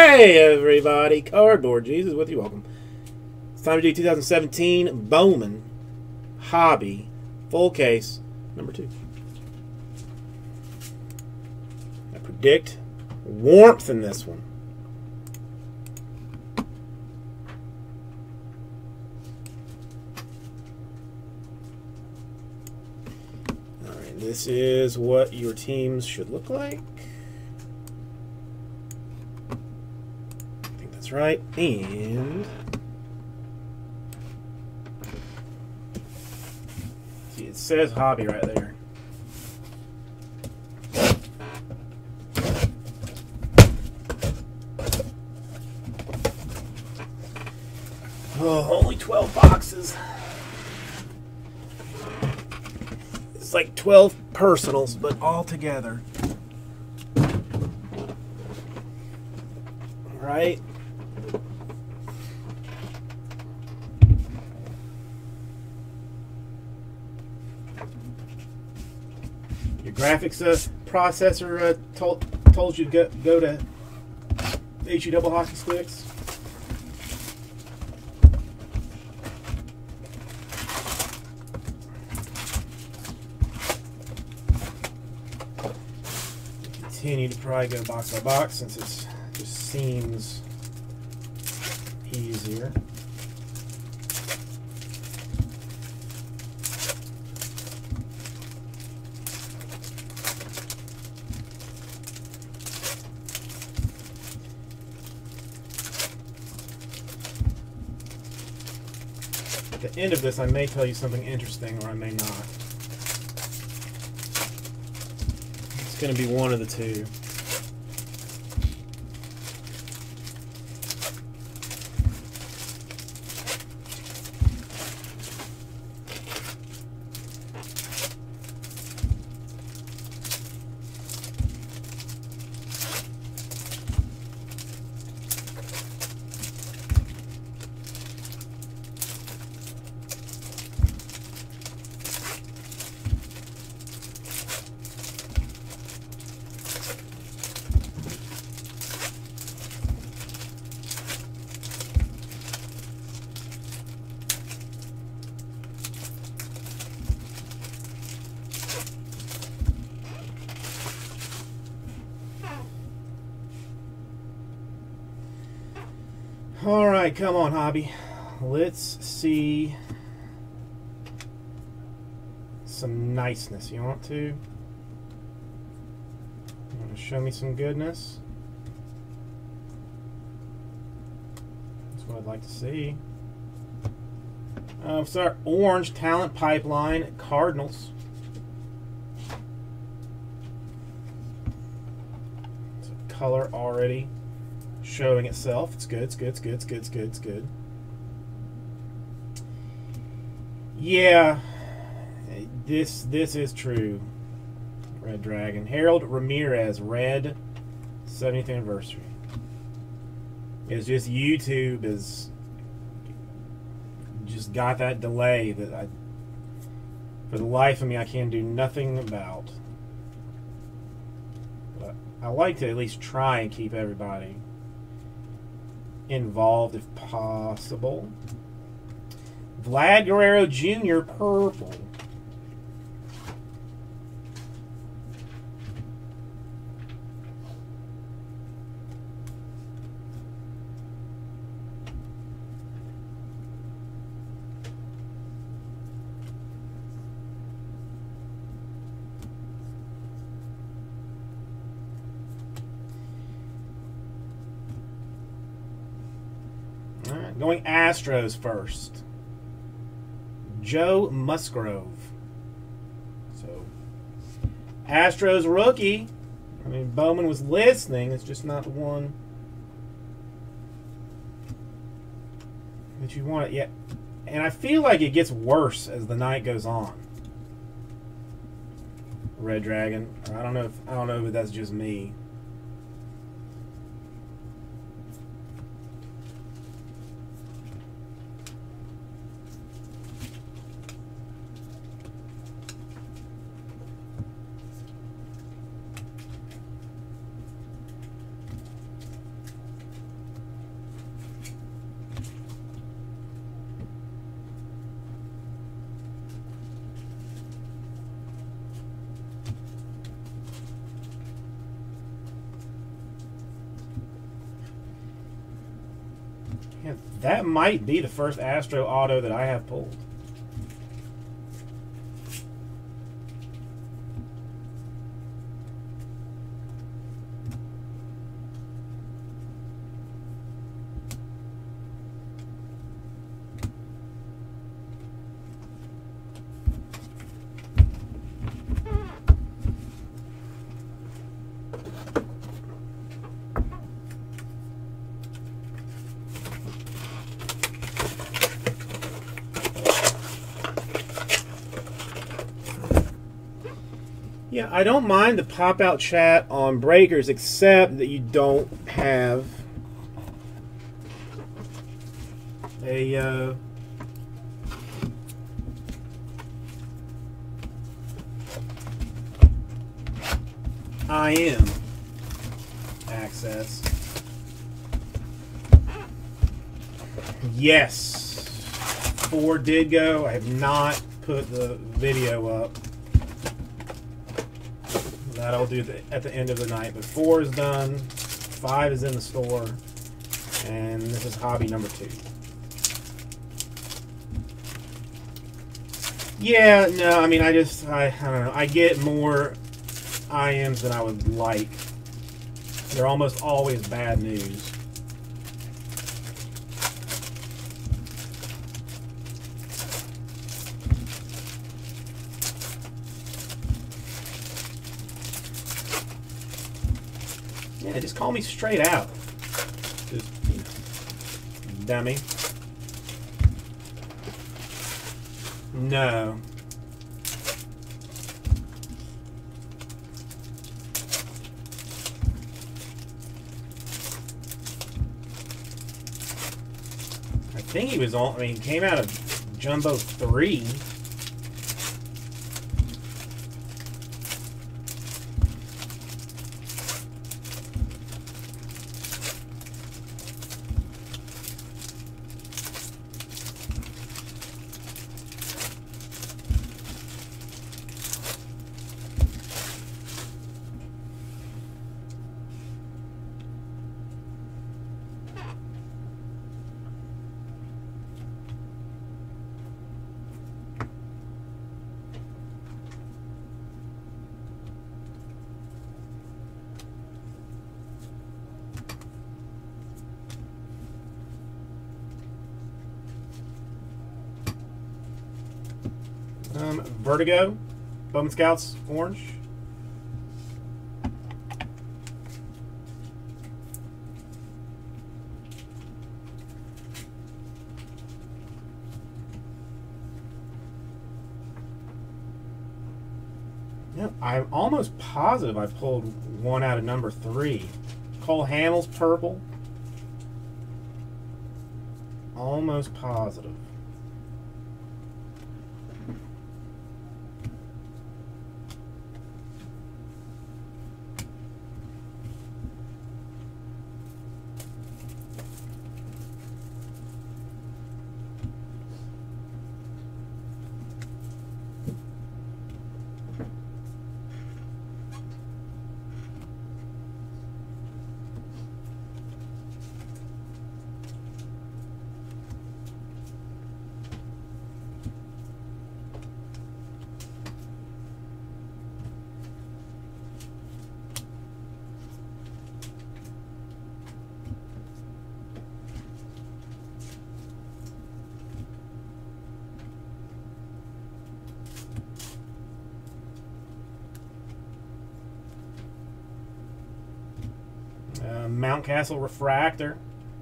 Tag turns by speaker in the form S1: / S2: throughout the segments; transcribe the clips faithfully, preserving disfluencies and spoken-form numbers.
S1: Hey everybody, Cardboard Jesus with you. Welcome. It's time to do two thousand seventeen Bowman Hobby Full Case number two. I predict warmth in this one. Alright, this is what your teams should look like. Right, and see, it says hobby right there. Oh, only twelve boxes. It's like twelve personals, but all together. Right? Your graphics uh, processor uh, told told you to go, go to H E double hockey sticks. Continue to probably go box by box since it just seems easier. At the end of this, I may tell you something interesting, or I may not. It's going to be one of the two. Alright, come on, hobby. Let's see some niceness. You want to? You want to show me some goodness? That's what I'd like to see. Uh, so our orange talent pipeline, Cardinals. It's a color already showing itself. It's good, it's good, it's good, it's good, it's good, it's good. Yeah, this this is true. Red Dragon. Harold Ramirez, red, seventieth anniversary. It's just YouTube is just got that delay that I, for the life of me, I can do nothing about. But I like to at least try and keep everybody involved if possible. Vlad Guerrero Junior purple. Going Astros first. Joe Musgrove. So, Astros rookie. I mean, Bowman was listening. It's just not the one that you want. Yeah, and I feel like it gets worse as the night goes on. Red Dragon. I don't know if I don't know if that's just me. Yeah, that might be the first Astro auto that I have pulled. Yeah, I don't mind the pop-out chat on breakers, except that you don't have a uh, I M access. Yes, four did go. I have not put the video up. That I'll do the, at the end of the night. But four is done. Five is in the store. And this is hobby number two. Yeah, no, I mean, I just, I, I don't know. I get more I Ms than I would like. They're almost always bad news. Yeah, just call me straight out. Just, you know, dummy. No. I think he was on, I mean, he came out of Jumbo three. Um, Vertigo, Bowman Scouts, orange. Yep, I'm almost positive I pulled one out of number three. Cole Hamels, purple. Almost positive. Mountcastle Refractor.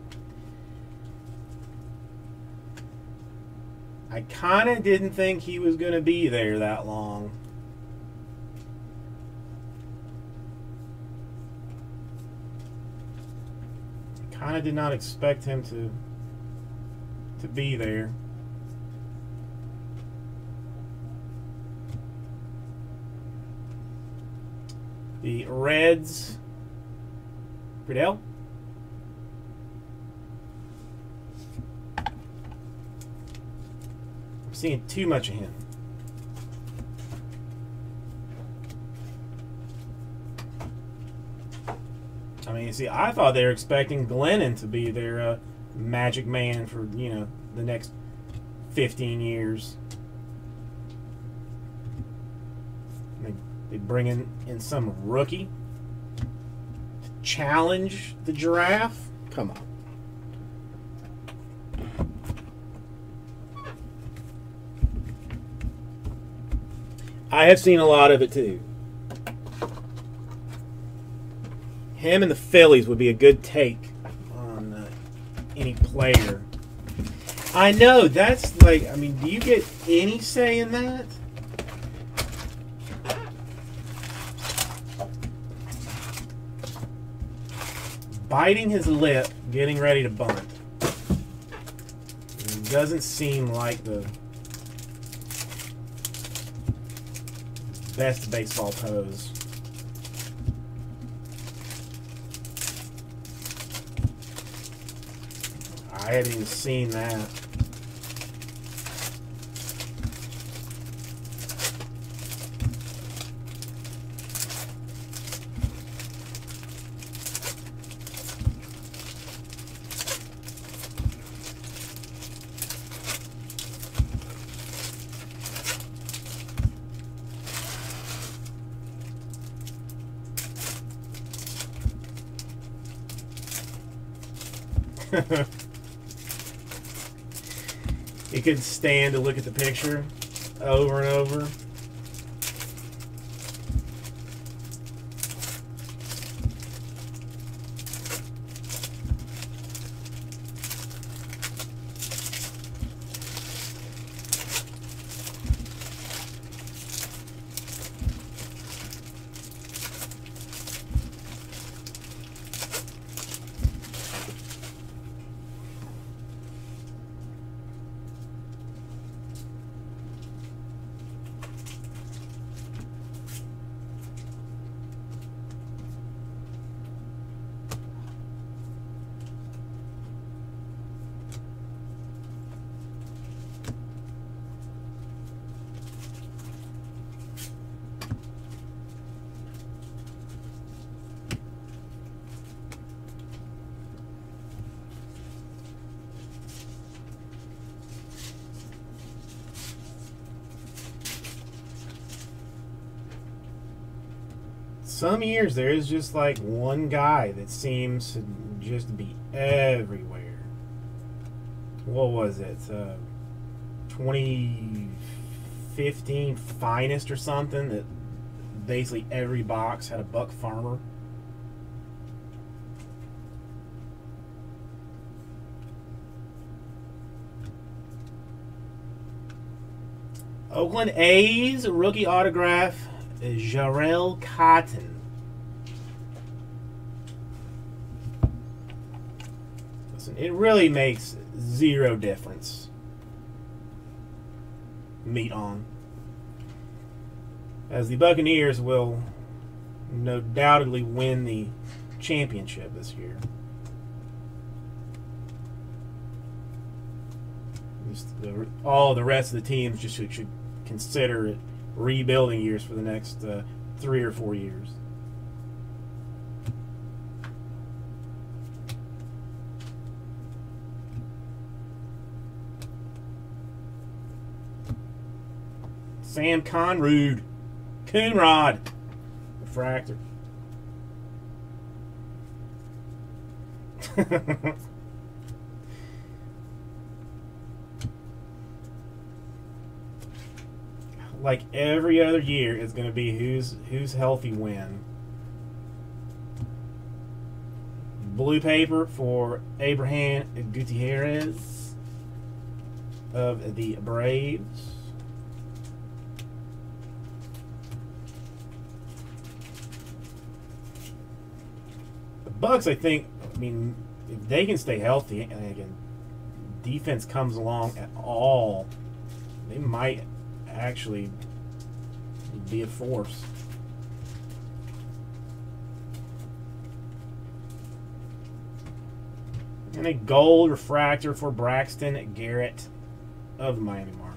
S1: I kind of didn't think he was going to be there that long. Kind of did not expect him to to be there. The Reds. Riddell. I'm seeing too much of him. I mean, see, I thought they were expecting Glennon to be their uh, Magic Man for, you know, the next fifteen years. They, they bring in, in some rookie to challenge the Giraffe. Come on. I have seen a lot of it too. Him and the Phillies would be a good take on uh, any player. I know, that's like, I mean, do you get any say in that? Biting his lip, getting ready to bunt. It doesn't seem like the best baseball pose. I haven't even seen that. You could stand to look at the picture over and over. Some years there is just like one guy that seems to just be everywhere. What was it? Uh, twenty fifteen Finest or something, that basically every box had a Buck Farmer. Oakland A's rookie autograph, Jarrell Cotton. Listen, it really makes zero difference. Meat on. As the Buccaneers will no doubtedly win the championship this year. Just the, all the rest of the teams just should, should consider it rebuilding years for the next uh, three or four years. Sam Conrud, Coonrod, refractor. Like every other year, it's going to be who's who's healthy when. Blue paper for Abraham Gutierrez of the Braves. The Bucks, I think, I mean, if they can stay healthy and again, defense comes along at all, they might actually be a force. And a gold refractor for Braxton Garrett of the Miami Marlins.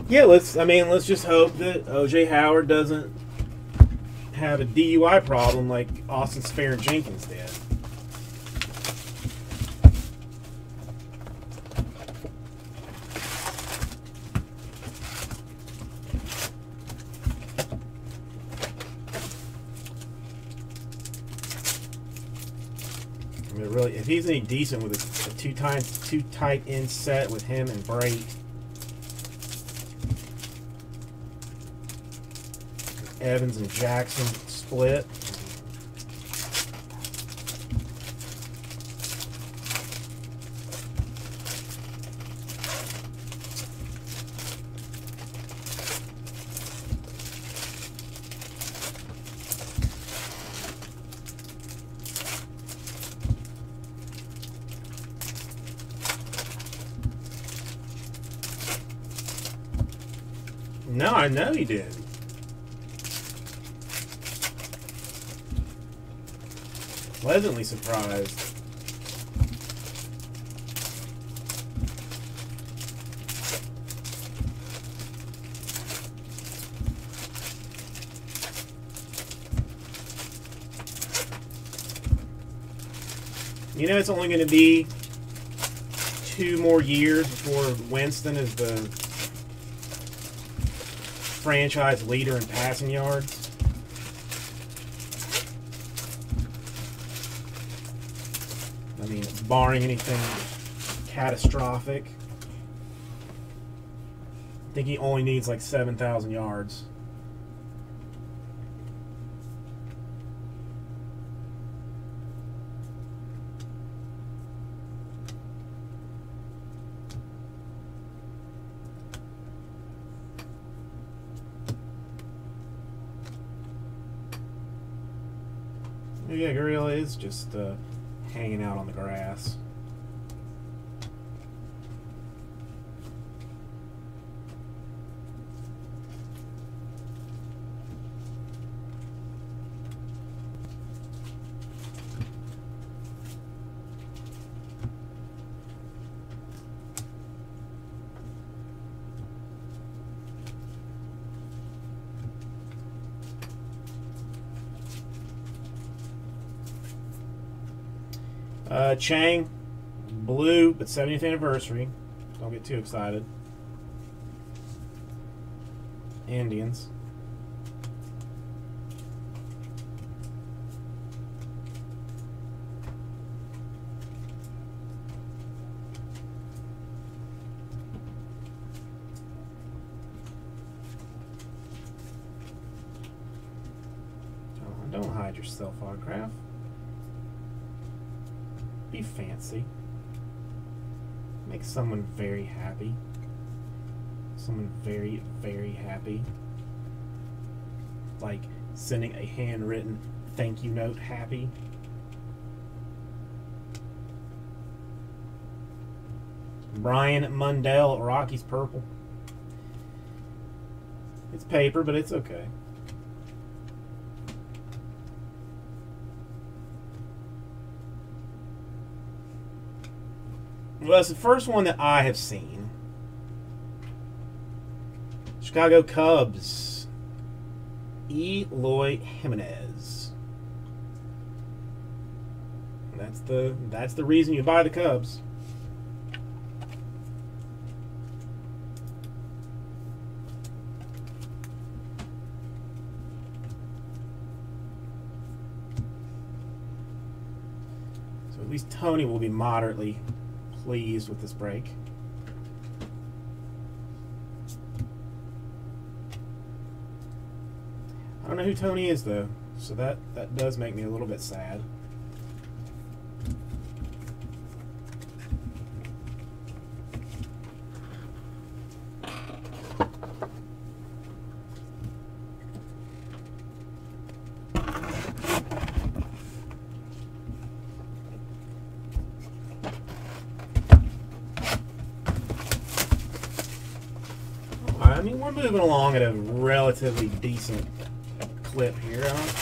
S1: Yeah, let's. I mean, let's just hope that O J Howard doesn't have a D U I problem like Austin Swearinger-Jenkins did. I mean, really, if he's any decent with a, a two times two tight end set with him and Brate, Evans and Jackson split. No, I know he did. Pleasantly surprised. You know, it's only going to be two more years before Winston is the franchise leader in passing yards. I mean, barring anything catastrophic. I think he only needs like seven thousand yards. Yeah, Gorilla is just uh, hanging out on the grass. Uh, Chang, blue, but seventieth anniversary. Don't get too excited. Indians. Oh, don't hide your self-autograph. Be fancy. Make someone very happy. Someone very, very happy. Like sending a handwritten thank you note happy. Brian Mundell, Rockies purple. It's paper, but it's okay. Well, it's the first one that I have seen. Chicago Cubs. Eloy Jimenez. That's the that's the reason you buy the Cubs. So at least Tony will be moderately pleased with this break. I don't know who Tony is though, so that that does make me a little bit sad. I mean, we're moving along at a relatively decent clip here. I don't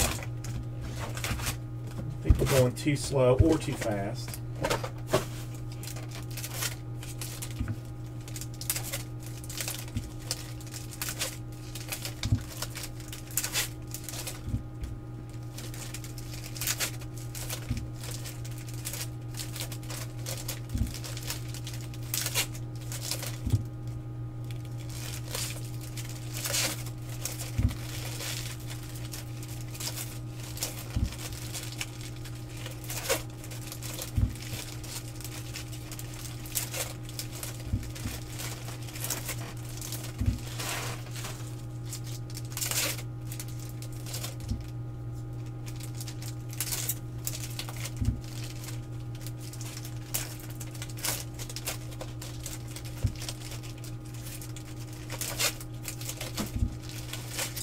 S1: think we're going too slow or too fast.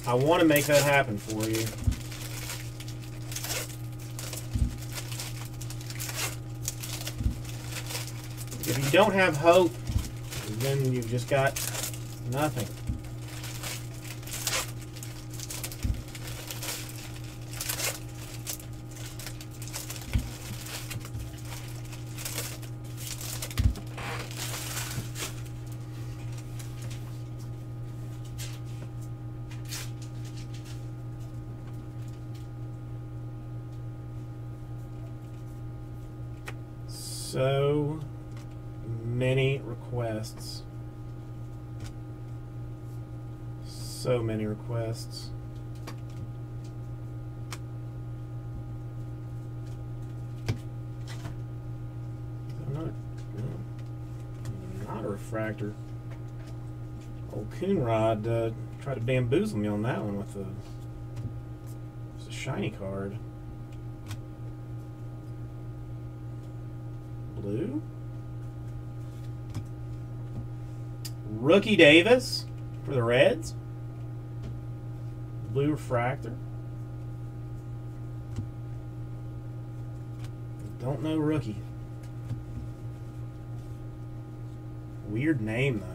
S1: I want to make that happen for you. If you don't have hope, then you've just got nothing. So many requests. So many requests. Not, not a refractor. Old Coonrod uh, tried to bamboozle me on that one with a, it's a shiny card. Blue. Rookie Davis for the Reds. Blue refractor. Don't know rookie. Weird name though.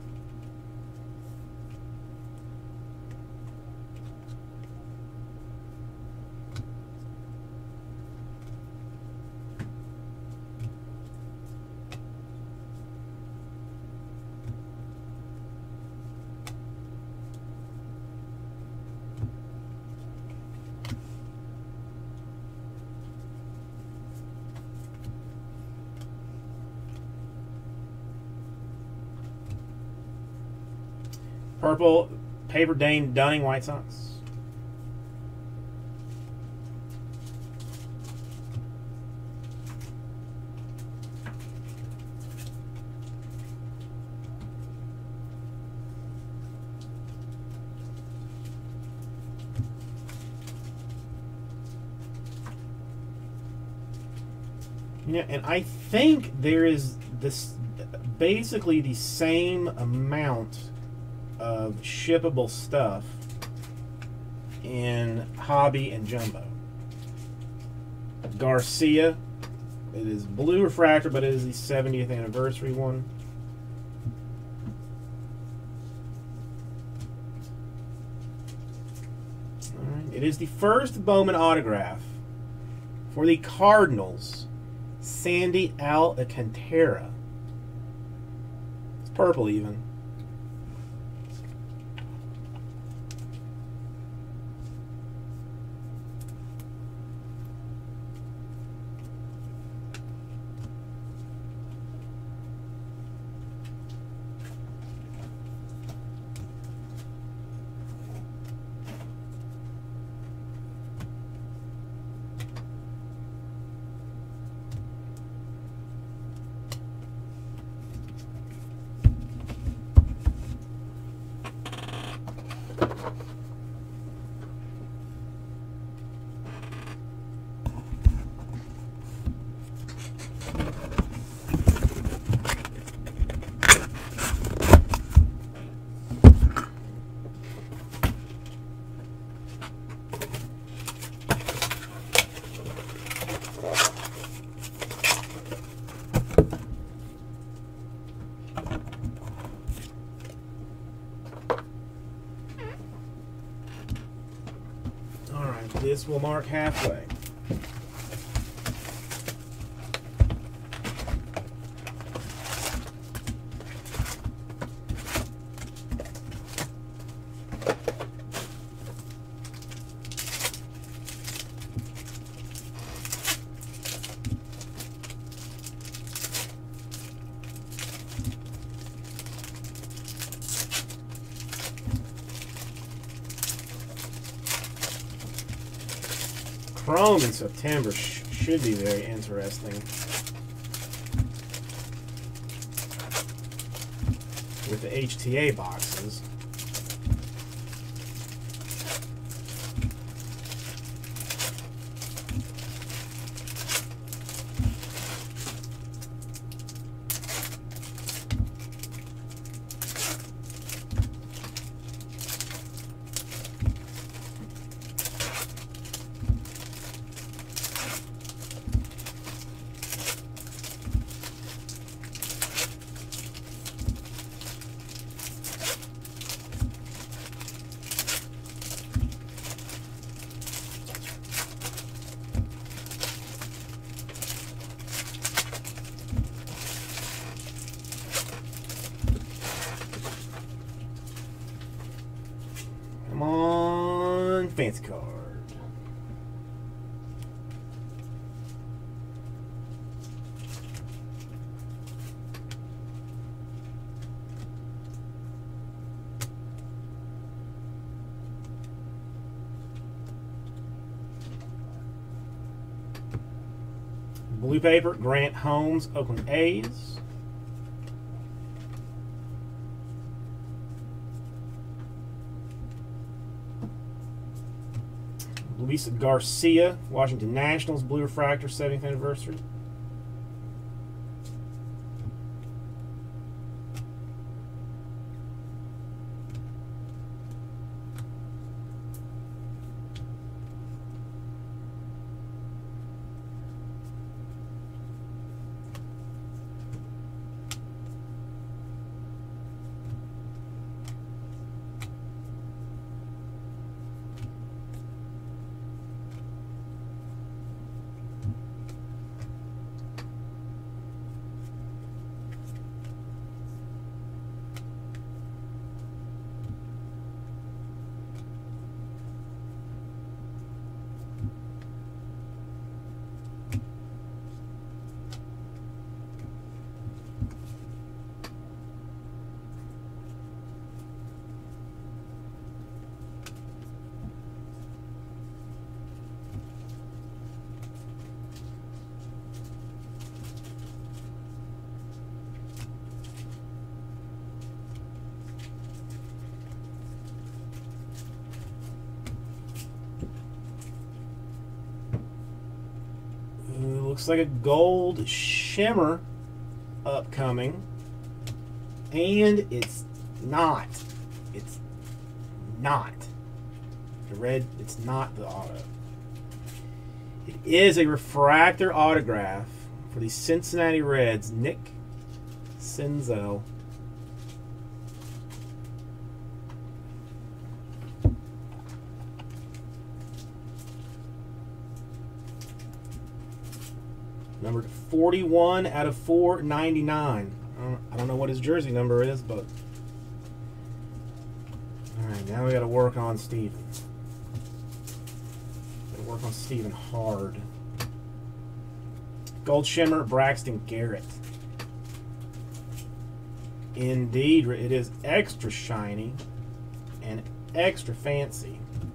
S1: Purple, Paper Dane Dunning, White Sox. You know, and I think there is this basically the same amount of shippable stuff in Hobby and Jumbo. Garcia, it is blue refractor, but it is the seventieth anniversary one. All right. It is the first Bowman autograph for the Cardinals, Sandy Alcantara. It's purple even. This will mark halfway. Chrome in September sh should be very interesting. With the H T A boxes. fancy card. Blue paper, Grant Holmes, Oakland A's. Luis Garcia, Washington Nationals, Blue Refractor, seventieth anniversary. Looks like a gold shimmer upcoming. And it's not. It's not. The red, it's not the auto. It is a refractor autograph for the Cincinnati Reds, Nick Senzel. Numbered forty-one out of four ninety-nine. I don't, I don't know what his jersey number is, but... Alright, now we got to work on Steven. Got to work on Steven hard. Gold Shimmer, Braxton Garrett. Indeed, it is extra shiny and extra fancy.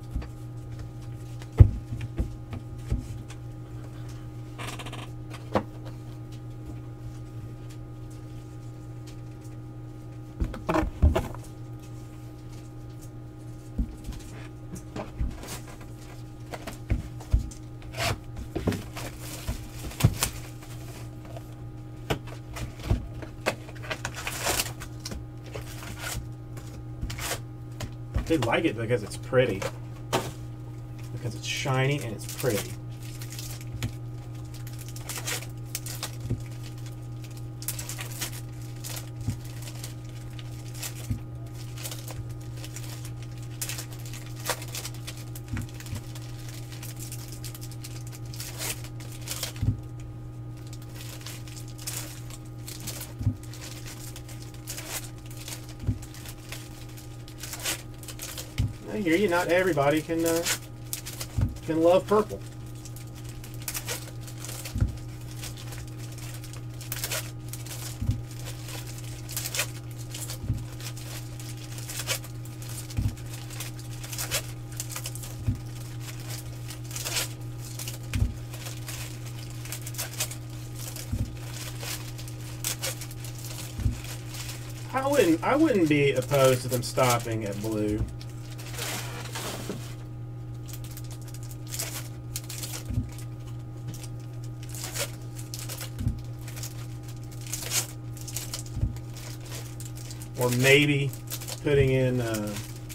S1: They like it because it's pretty. Because it's shiny and it's pretty. I hear you. Not everybody can uh, can love purple. I wouldn't. I wouldn't be opposed to them stopping at blue. Or maybe putting in, uh,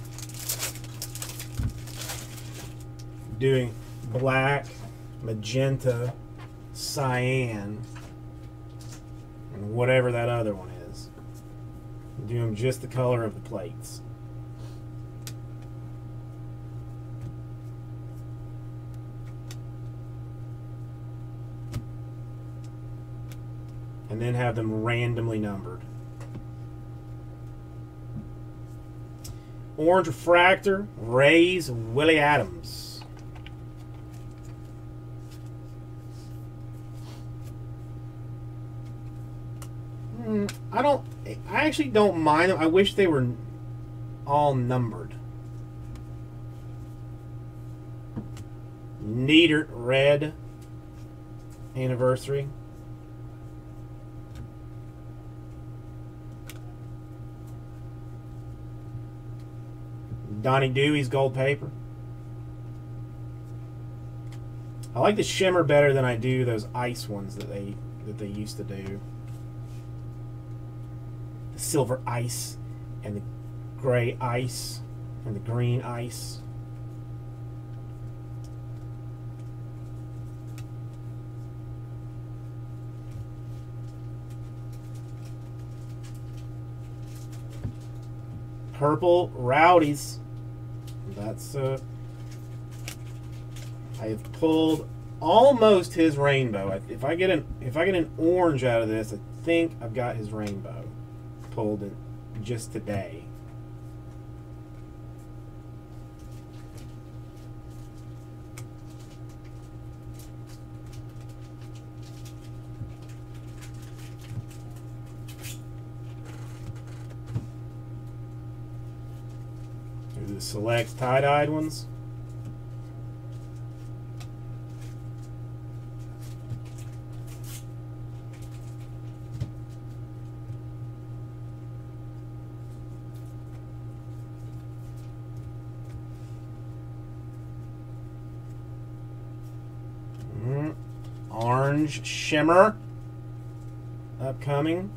S1: doing black, magenta, cyan, and whatever that other one is. Do them just the color of the plates. And then have them randomly numbered. Orange refractor, Rays, Willie Adams. Hmm, I don't. I actually don't mind them. I wish they were all numbered. Neidert, red. Anniversary. Donnie Dewey's gold paper. I like the shimmer better than I do those ice ones that they that they used to do. The silver ice and the gray ice and the green ice. Purple Rowdies. That's uh I have pulled almost his rainbow. If I get an if I get an orange out of this, I think I've got his rainbow pulled in just today. The select tie-dyed ones. Mm, orange shimmer upcoming.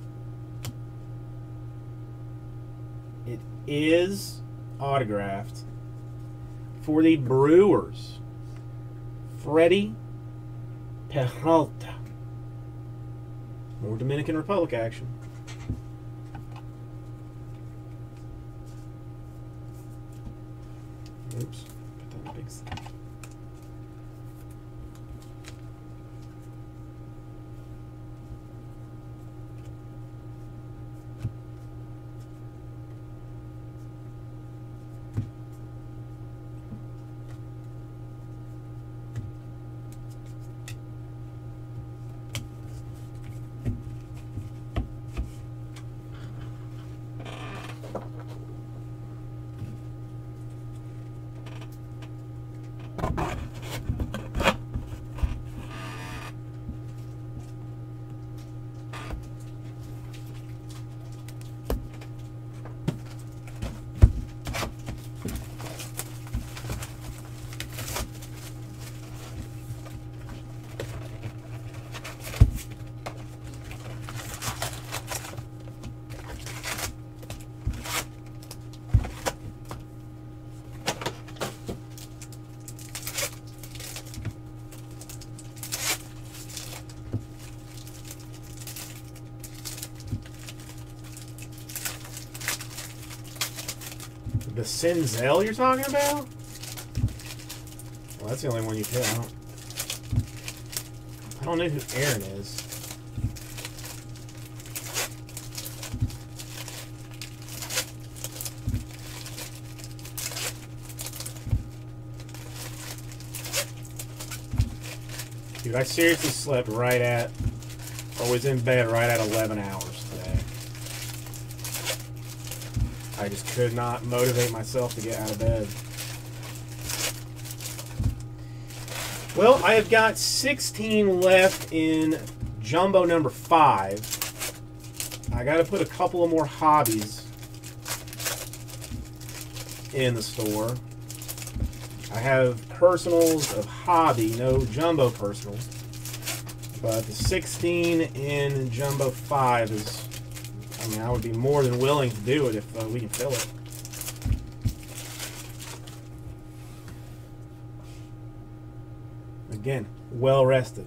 S1: It is autographed for the Brewers, Freddie Peralta. More Dominican Republic action. Oops, put that in the big stack. The Senzel you're talking about? Well, that's the only one you pick. I don't, I don't know who Aaron is. Dude, I seriously slept right at, or was in bed right at eleven hours today. I just could not motivate myself to get out of bed. Well, I have got sixteen left in jumbo number five. I got to put a couple of more hobbies in the store. I have personals of hobby, no jumbo personals. But the sixteen in jumbo five is, I mean, I would be more than willing to do it if uh, we can fill it. Again, well rested.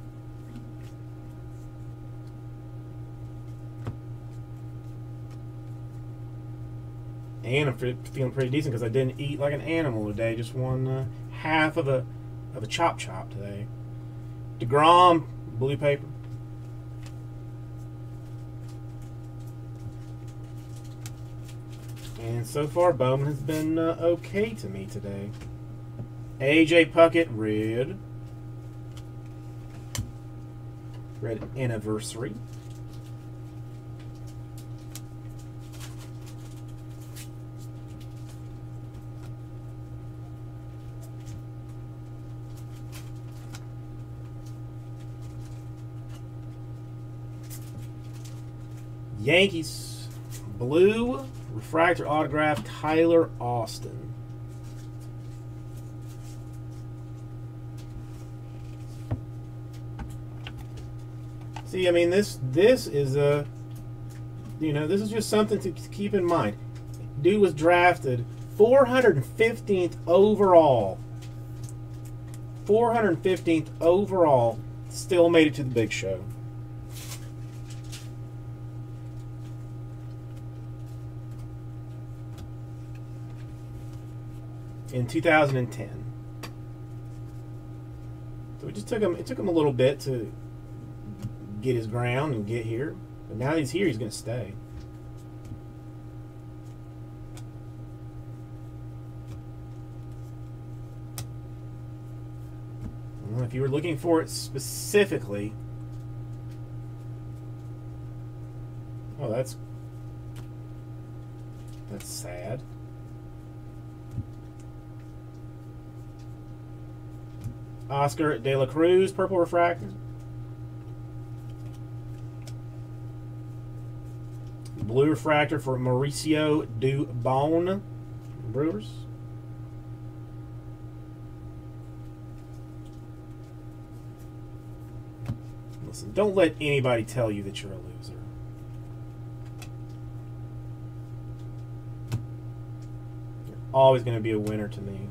S1: And I'm feeling pretty decent because I didn't eat like an animal today. Just one uh, half of a of a chop chop today. DeGrom, blue paper. And so far, Bowman has been uh, okay to me today. A J Puckett, red. Red anniversary. Yankees, blue, refractor autograph, Tyler Austin. See, I mean, this this is a, you know, this is just something to keep in mind. Dude was drafted four hundred fifteenth overall. four hundred fifteenth overall, still made it to the big show. In two thousand ten. So it just took him it took him a little bit to get his ground and get here. But now he's here, he's gonna stay. Well, if you were looking for it specifically. Oh, that's that's sad. Oscar De La Cruz, purple refractor. Blue refractor for Mauricio Dubon, Brewers. Listen, don't let anybody tell you that you're a loser. You're always going to be a winner to me.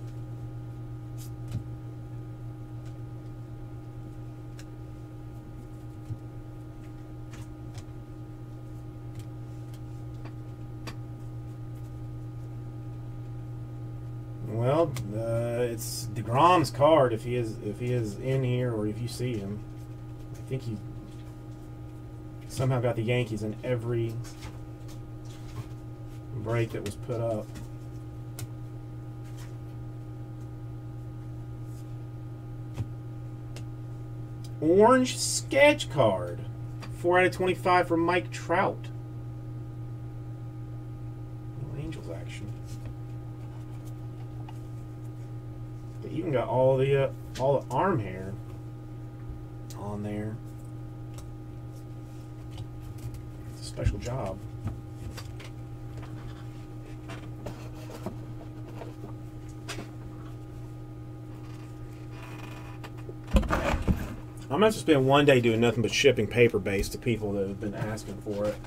S1: Well, uh, it's DeGrom's card if he is if he is in here or if you see him. I think he somehow got the Yankees in every break that was put up. Orange sketch card. four out of twenty-five for Mike Trout. Angels action. They even got all the uh, all the arm hair on there. It's a special job. I'm going to spend one day doing nothing but shipping paper base to people that have been asking for it.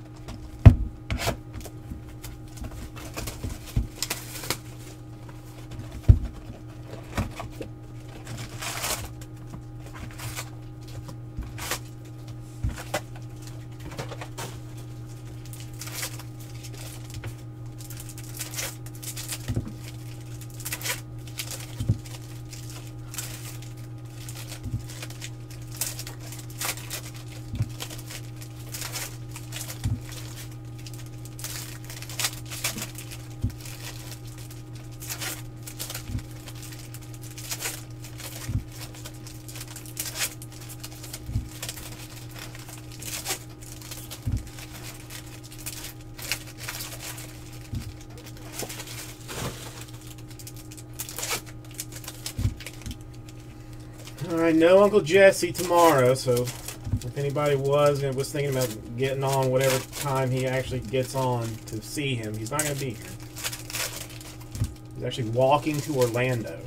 S1: I know Uncle Jesse tomorrow, so if anybody was and was thinking about getting on whatever time he actually gets on to see him, he's not going to be here. He's actually walking to Orlando.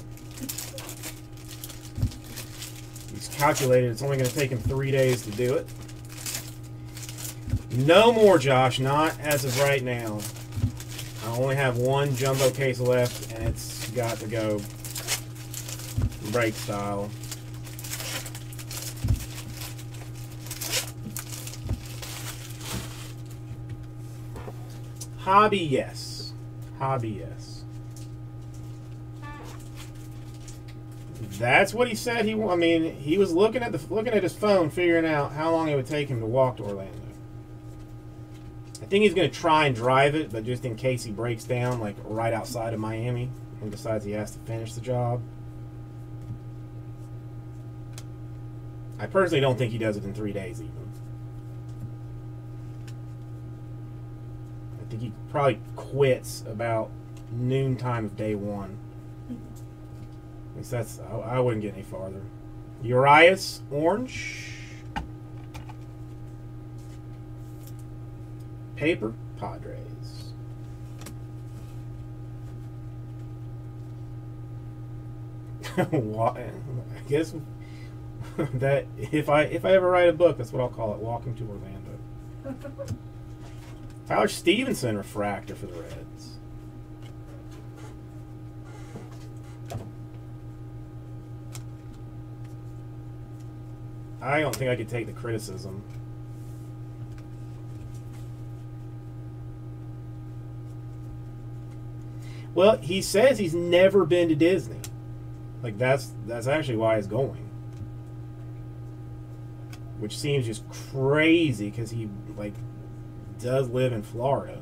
S1: He's calculated it's only going to take him three days to do it. No more, Josh, not as of right now. I only have one jumbo case left, and it's got to go break style. Hobby, yes. Hobby, yes. That's what he said. He, I mean, he was looking at the looking at his phone, figuring out how long it would take him to walk to Orlando. I think he's going to try and drive it, but just in case he breaks down, like right outside of Miami, and decides he has to finish the job. I personally don't think he does it in three days even. I think he probably quits about noontime of day one. At least that's, I, I wouldn't get any farther. Urias, orange. Paper, Padres. I guess that if I if I ever write a book, that's what I'll call it. Walking to Orlando. Tyler Stevenson refractor for the Reds. I don't think I could take the criticism. Well, he says he's never been to Disney. Like that's that's actually why he's going. Which seems just crazy because he like does live in Florida.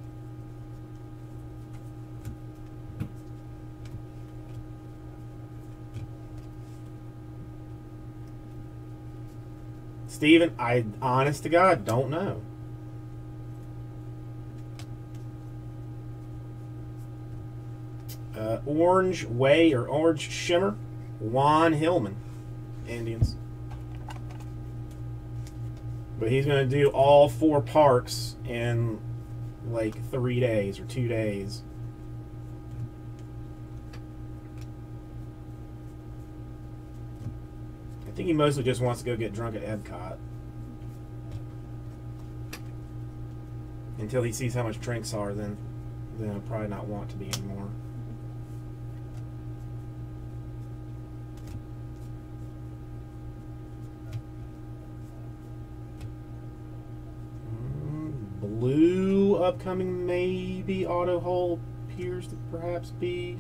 S1: Steven, I honest to God don't know. Uh, orange Way or Orange Shimmer, Juan Hillman, Indians. But he's going to do all four parks in like three days or two days. I think he mostly just wants to go get drunk at Epcot. Until he sees how much drinks are, then, then he'll probably not want to be anymore. Blue upcoming maybe auto hole appears to perhaps be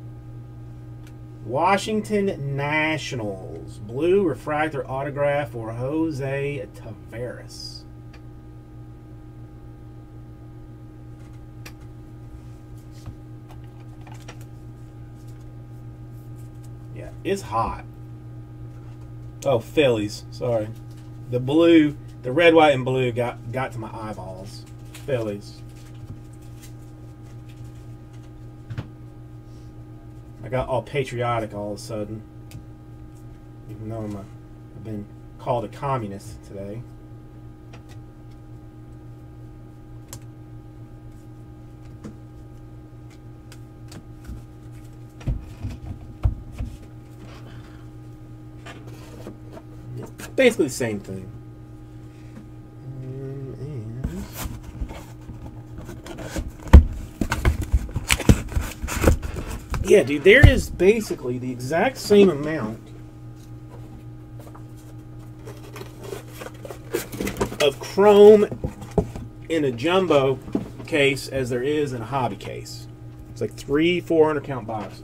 S1: Washington Nationals blue refractor autograph for Jose Taveras. Yeah, it's hot. Oh, Phillies. Sorry, the blue. The red, white, and blue got, got to my eyeballs. Phillies. I got all patriotic all of a sudden. Even though I'm a, I've been called a communist today. It's basically the same thing. Yeah, dude, there is basically the exact same amount of chrome in a jumbo case as there is in a hobby case. It's like three, four hundred count boxes.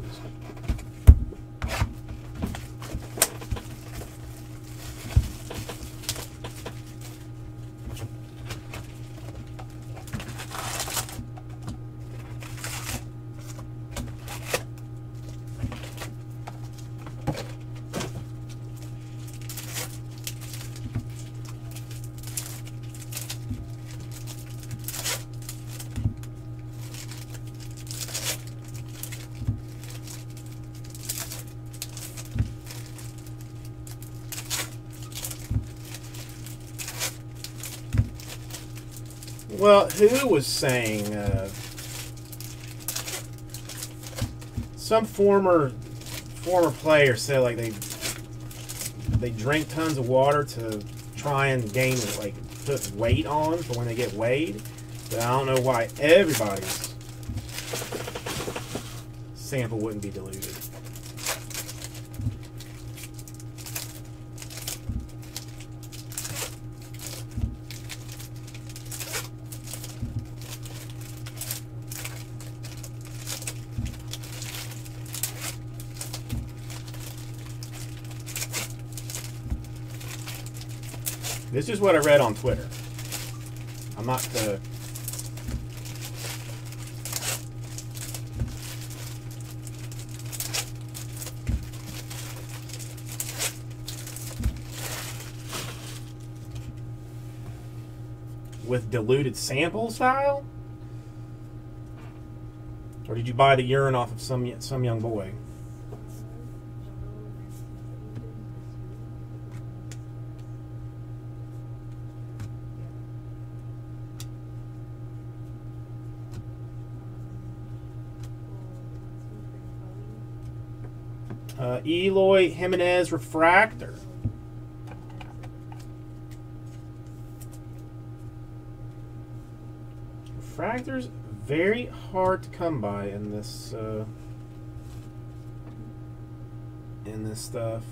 S1: Well, who was saying uh, some former former player said like they they drink tons of water to try and gain like put weight on for when they get weighed. But I don't know why everybody's sample wouldn't be diluted. This is what I read on Twitter. I'm not the with diluted sample style? Or did you buy the urine off of some some young boy? Uh, Eloy Jimenez Refractor. Refractors very hard to come by in this uh, in this stuff.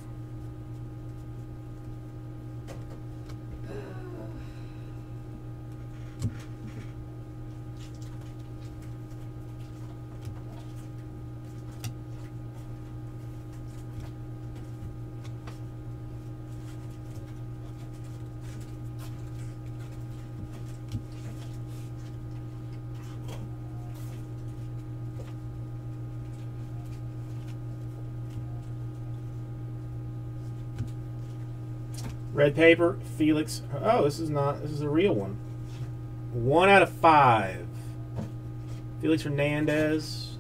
S1: Red paper, Felix. Oh, this is not. This is a real one. One out of five. Felix Hernandez.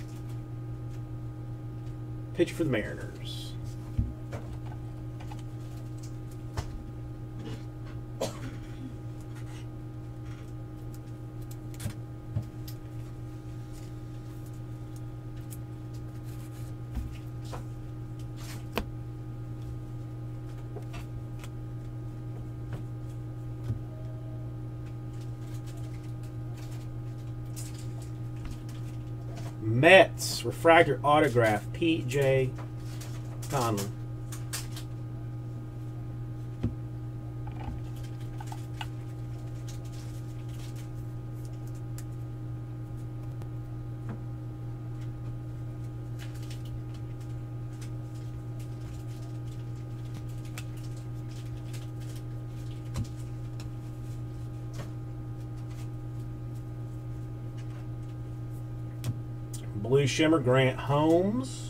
S1: Pitcher for the Mariners. Mets refractor autograph, P J Conlon. Blue Shimmer, Grant Holmes.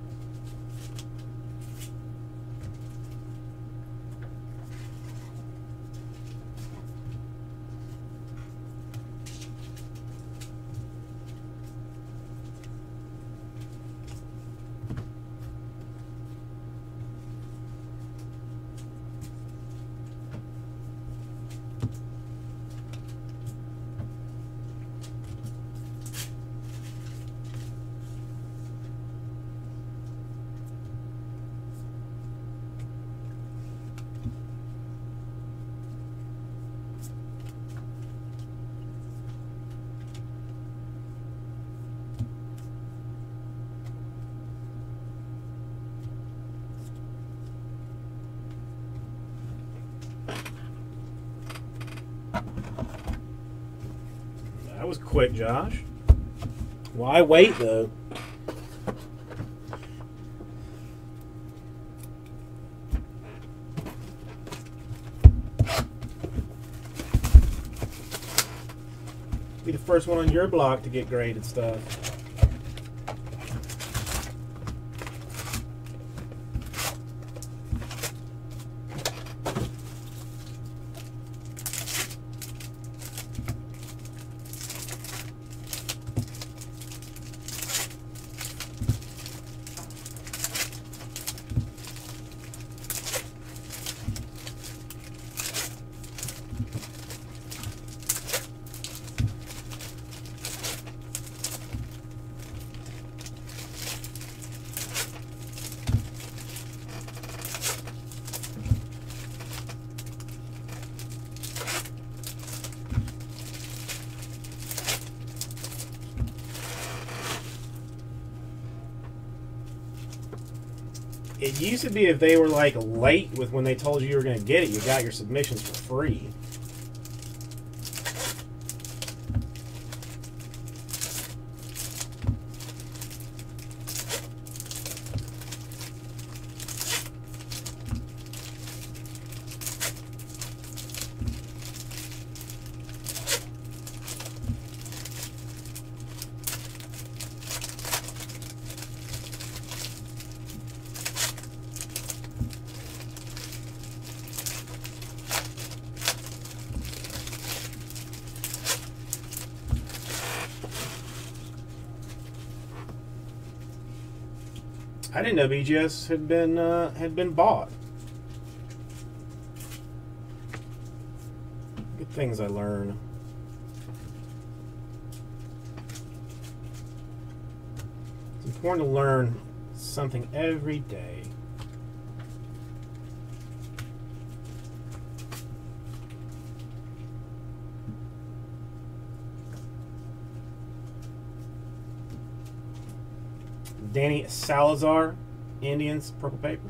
S1: That was quick, Josh. Why wait, though? Be the first one on your block to get graded stuff. It used to be if they were like late with when they told you you were going to get it, you got your submissions for free. I didn't know B G S had been uh, had been bought. Good things I learn. It's important to learn something every day. Danny Salazar, Indians, purple paper.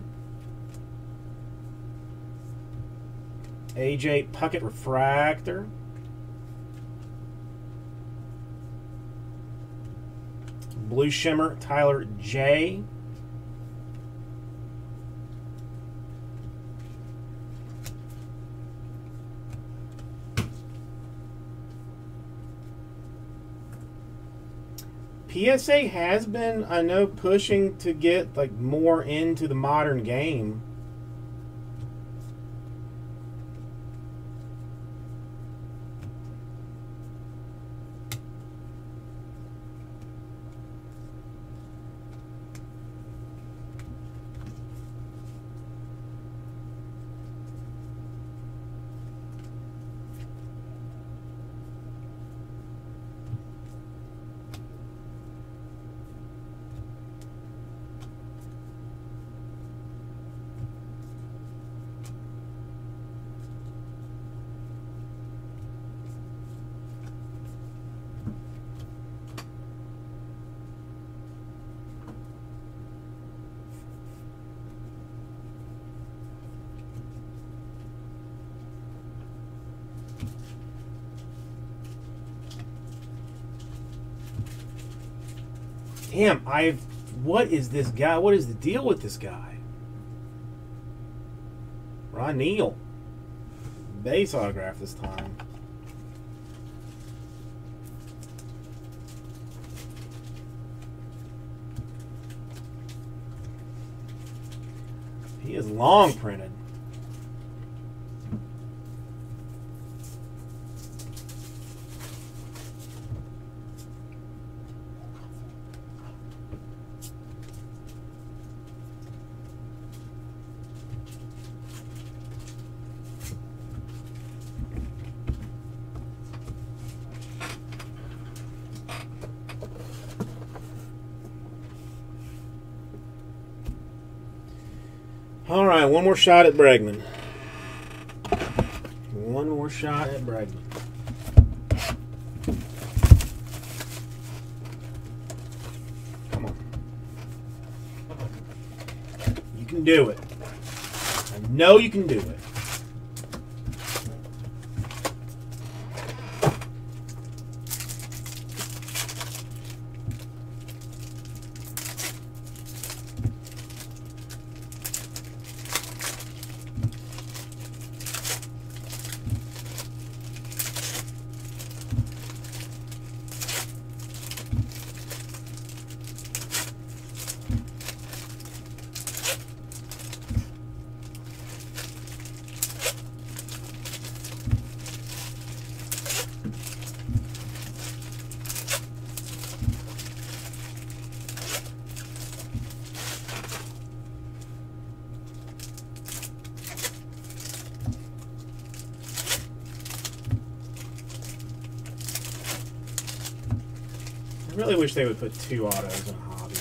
S1: A J Puckett, refractor. Blue Shimmer, Tyler J. P S A has been, I know, pushing to get like more into the modern game. Damn, I've... What is this guy? What is the deal with this guy? Ron Neal. Base autograph this time. He is long printed. All right, one more shot at Bregman. One more shot at Bregman. Come on. You can do it. I know you can do it. I really wish they would put two autos in a hobby.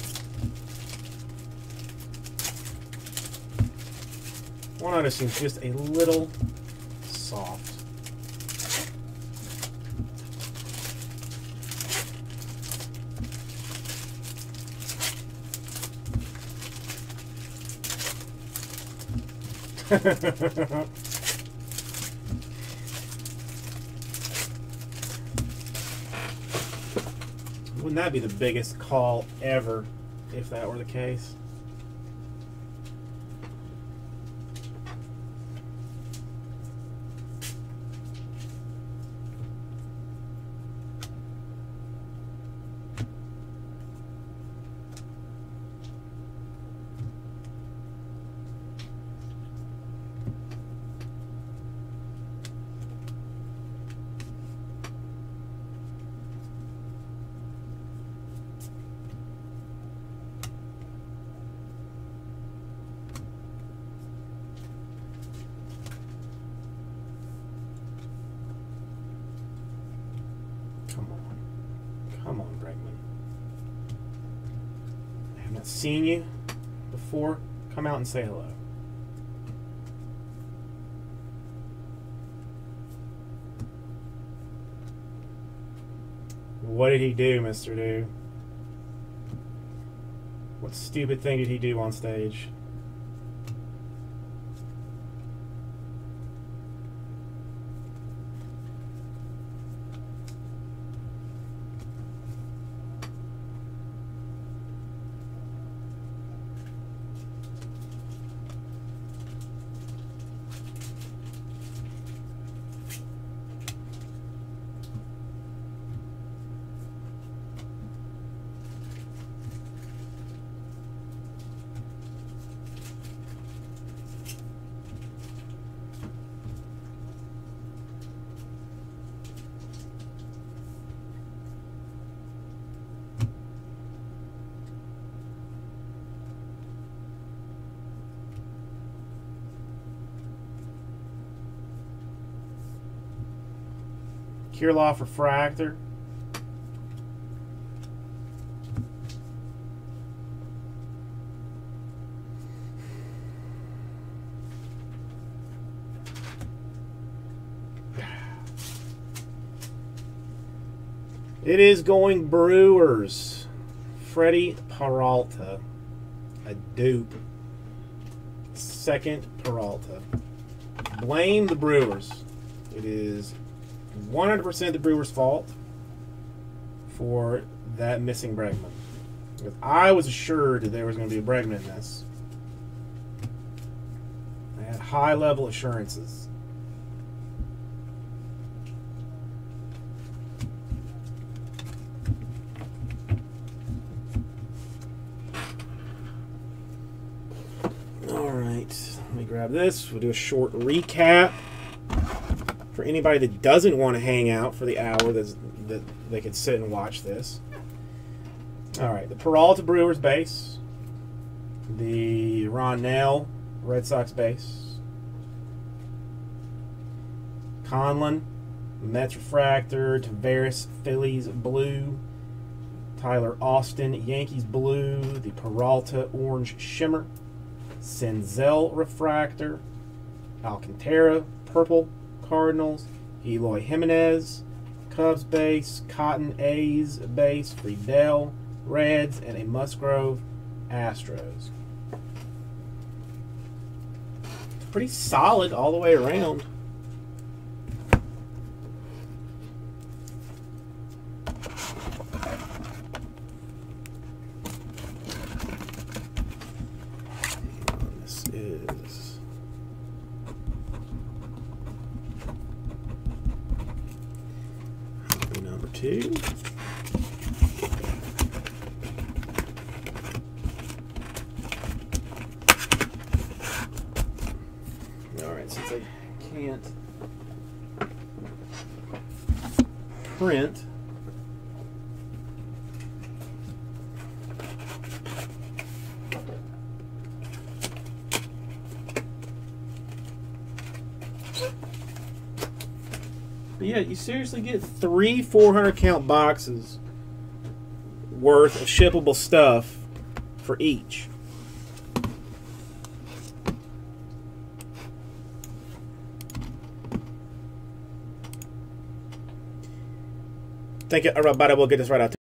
S1: One auto seems just a little soft. Wouldn't that be the biggest call ever if that were the case? seen you before, come out and say hello. What did he do, Mister Do? What stupid thing did he do on stage? Kirilloff refractor. It is going Brewers. Freddie Peralta. A dupe. Second Peralta. Blame the Brewers. It is one hundred percent the Brewers' fault for that missing Bregman. Because I was assured that there was going to be a Bregman in this. I had high level assurances. Alright, let me grab this. We'll do a short recap. For anybody that doesn't want to hang out for the hour that's, that they could sit and watch this. Alright, the Peralta Brewers base. The Ron Nell Red Sox base. Conlon Mets refractor. Tavares Phillies blue. Tyler Austin Yankees blue. The Peralta orange shimmer. Senzel refractor. Alcantara purple Cardinals. Eloy Jimenez Cubs base. Cotton A's base. Friedel Reds. And a Musgrove Astros. Pretty solid all the way around. This is number two. Since I can't print, but yeah, you seriously get three four hundred count boxes worth of shippable stuff for each. Thank you, everybody. We'll get this right out.